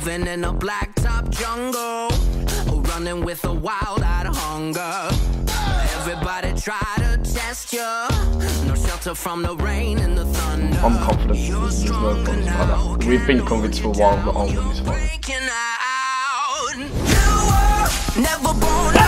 living in a blacktop jungle, running with a wild-eyed hunger. Everybody try to test you. No shelter from the rain and the thunder. I'm confident there's no problems like that. We've been convinced for a while that I'll win this fight. Never born